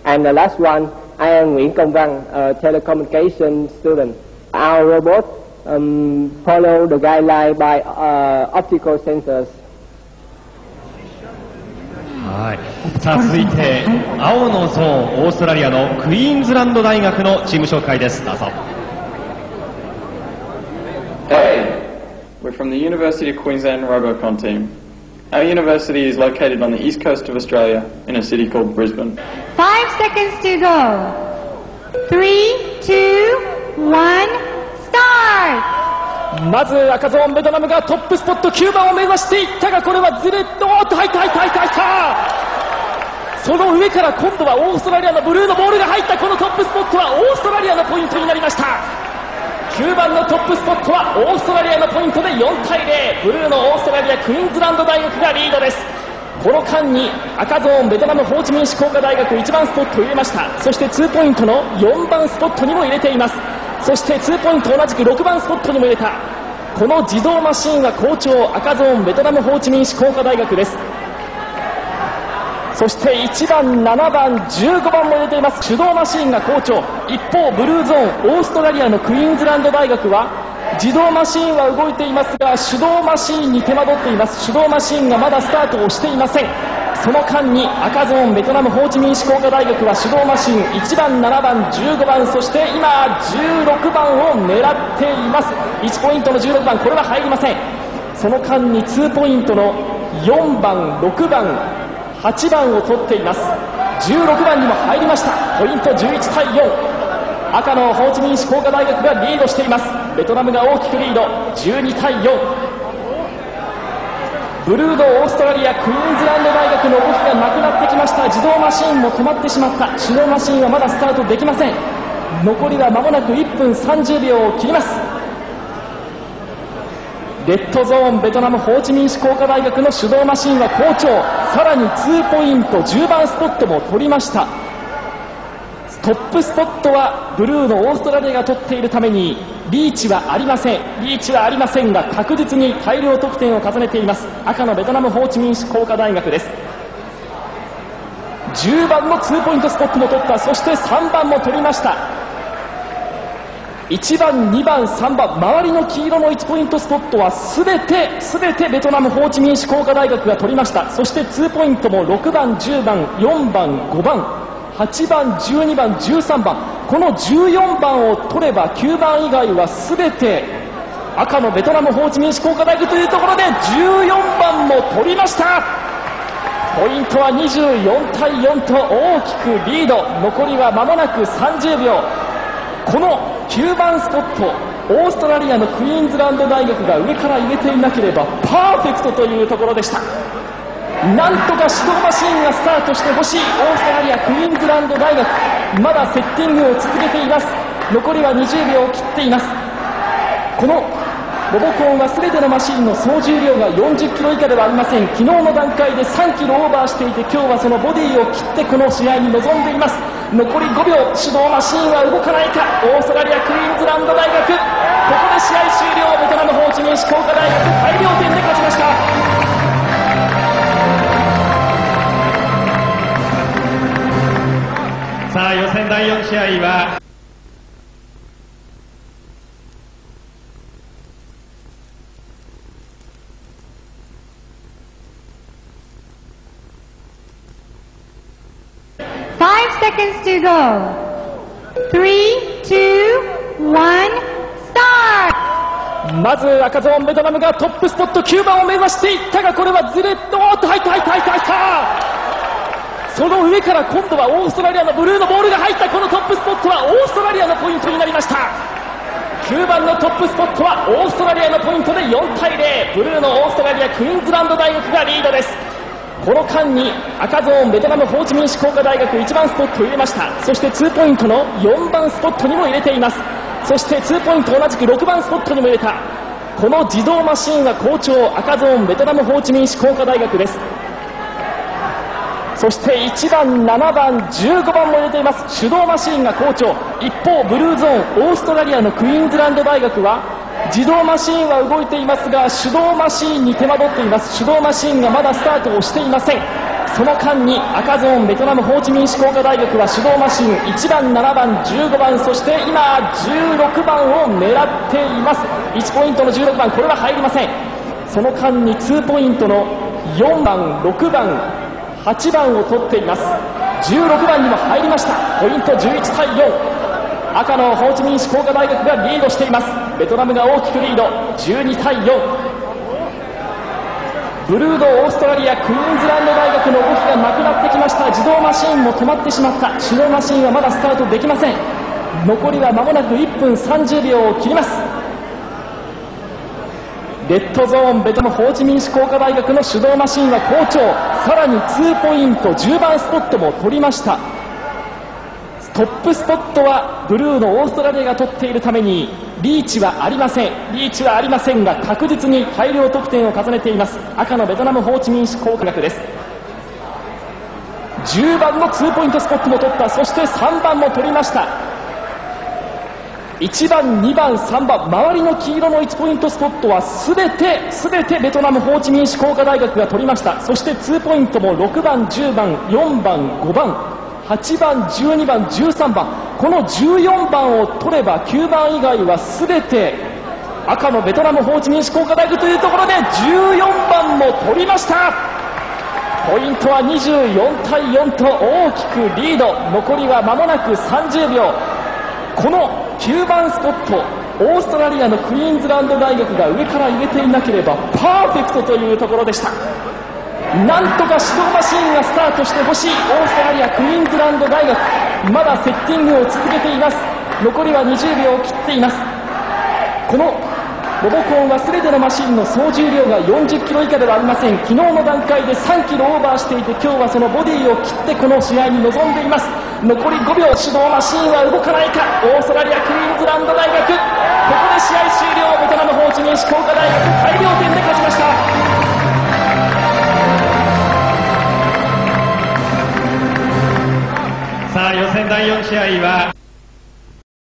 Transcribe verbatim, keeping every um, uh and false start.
And the last one, I am Nguyễn Công Văn, a telecommunication student. Our robot um, follow the guideline by uh, optical sensors. はい、さあ続いて青のゾーン、オーストラリアのクイーンズランド大学のチーム紹介です。どうぞ。 Hey, we're from the University of Queensland Robocon team. Our university is located on the east coast of Australia in a city called Brisbane. Five seconds to go. Three, two, one, start! まず赤ゾーンベトナムがトップスポットきゅうばんを目指していったが、これはずれっと、おっと入った入った入った入ったその上から今度はオーストラリアのブルーのボールが入った。このトップスポットはオーストラリアのポイントになりました。きゅうばんのトップスポットはオーストラリアのポイントでよんたいゼロ、ブルーのオーストラリアクイーンズランド大学がリードです。この間に赤ゾーンベトナムホーチミン市工科大学いちばんスポットを入れました。そしてツーポイントのよんばんスポットにも入れています。そしてツーポイント同じくろくばんスポットにも入れた。この自動マシンは好調、赤ゾーンベトナムホーチミン市工科大学です。そしていちばん、ななばん、じゅうごばんも入れています。手動マシンが好調。一方ブルーゾーンオーストラリアのクイーンズランド大学は自動マシンは動いていますが手動マシンに手間取っています。手動マシンがまだスタートをしていません。その間に赤ゾーンベトナムホーチミン市工科大学は手動マシンいちばん、ななばん、じゅうごばん、そして今じゅうろくばんを狙っています。いちポイントのじゅうろくばん、これは入りません。その間にツーポイントのよんばん、ろくばん、はちばんを取っています。じゅうろくばんにも入りました。ポイントじゅういちたいよん、赤のホーチミン市工科大学がリードしています。ベトナムが大きくリードじゅうにたいよん。ブルードオーストラリアクイーンズランド大学の動きがなくなってきました。自動マシンも止まってしまった。手動マシンはまだスタートできません。残りは間もなくいっぷんさんじゅうびょうを切ります。レッドゾーンベトナムホーチミン市工科大学の手動マシンは好調。さらにツーポイントじゅうばんスポットも取りました。トップスポットはブルーのオーストラリアが取っているためにリーチはありません。リーチはありませんが確実に大量得点を重ねています。赤のベトナムホーチミン市工科大学です。じゅうばんのツーポイントスポットも取った。そしてさんばんも取りました。いちばん、にばん、さんばん、周りの黄色のいちポイントスポットは全て全てベトナムホーチミン市工科大学が取りました。そしてツーポイントもろくばん、じゅうばん、よんばん、ごばん、はちばん、じゅうにばん、じゅうさんばん、このじゅうよんばんを取ればきゅうばん以外は全て赤のベトナムホーチミン市工科大学というところでじゅうよんばんも取りました。ポイントはにじゅうよんたいよんと大きくリード。残りは間もなくさんじゅうびょう。このきゅうばんスポットオーストラリアのクイーンズランド大学が上から入れていなければパーフェクトというところでした。なんとか手動マシンがスタートしてほしいオーストラリアクイーンズランド大学、まだセッティングを続けています。残りはにじゅうびょうを切っています。このロボコンは全てのマシンの総重量がよんじゅっキロ以下ではありません。昨日の段階でさんキロオーバーしていて、今日はそのボディを切ってこの試合に臨んでいます。残りごびょう、手動マシンは動かないか。オーストラリアクイーンズランド大学、ここで試合終了。ベトナムホーチミン市工科大学大量点で勝ちました。 さあ予選だいよん試合は Five seconds to go. Three, two, one, start! まず赤ゾーンベトナムがトップスポットきゅうばんを目指していったが、これはずれっと、おっと入った入った入った入ったその上から今度はオーストラリアのブルーのボールが入った。このトップスポットはオーストラリアのポイントになりました。きゅうばんのトップスポットはオーストラリアのポイントでよんたいゼロ、ブルーのオーストラリアクイーンズランド大学がリードです。この間に赤ゾーンベトナムホーチミン市工科大学いちばんスポットを入れました。そしてツーポイントのよんばんスポットにも入れています。そしてツーポイント同じくろくばんスポットにも入れた。この自動マシンは好調、赤ゾーンベトナムホーチミン市工科大学です。そしていちばん、ななばん、じゅうごばんも入れています。手動マシンが好調。一方ブルーゾーンオーストラリアのクイーンズランド大学は自動マシンは動いていますが手動マシンに手間取っています。手動マシンがまだスタートをしていません。 その間に赤ゾーンベトナムホーチミン市工科大学は手動マシンいちばん、ななばん、じゅうごばん、そして今じゅうろくばんを狙っています。いちポイントのじゅうろくばん、これは入りません。その間ににポイントのよんばん、ろくばん、はちばんを取っています。じゅうろくばんにも入りました。ポイントじゅういちたいよん、赤のホーチミン市工科大学がリードしています。ベトナムが大きくリード、じゅうにたいよん。ブルードオーストラリアクイーンズランド大学の動きがなくなってきました。自動マシーンも止まってしまった。手動マシーンはまだスタートできません。残りは間もなくいっぷんさんじゅうびょうを切ります。レッドゾーンベトナムホーチミン市工科大学の手動マシーンは好調。さらににポイント、じゅうばんスポットも取りました。トップスポットはブルーのオーストラリアが取っているためにリーチはありません。リーチはありませんが確実に大量得点を重ねています。赤のベトナムホーチミン市工科学です。じゅうばんのにポイントスポットも取った。そしてさんばんも取りました。いちばん、にばん、さんばん、周りの黄色のいちポイントスポットはすべてすべてベトナムホーチミン市工科大学が取りました。そしてにポイントもろくばん、じゅうばん、よんばん、ごばん、はちばん、じゅうにばん、じゅうさんばん、このじゅうよんばんを取ればきゅうばん以外はすべて赤のベトナムホーチミン市工科大学というところでじゅうよんばんも取りました。ポイントはにじゅうよんたいよんと大きくリード。残りは間もなくさんじゅうびょう。このきゅうばんスポット、オーストラリアのクイーンズランド大学が上から入れていなければパーフェクトというところでした。なんとか手動マシーンがスタートしてほしいオーストラリアクイーンズランド大学、まだセッティングを続けています。残りはにじゅうびょうを切っています。このロボコンは全てのマシンの総重量がよんじゅっキロ以下ではありません。昨日の段階でさんキロオーバーしていて、今日はそのボディを切ってこの試合に臨んでいます。残りごびょう、手動マシーンは動かないか。オーストラリアクイーンズランド大学、ここで試合終了。ベトナムホーチミン市工科大学大量点で勝ちました。 さあ予選だいよん試合は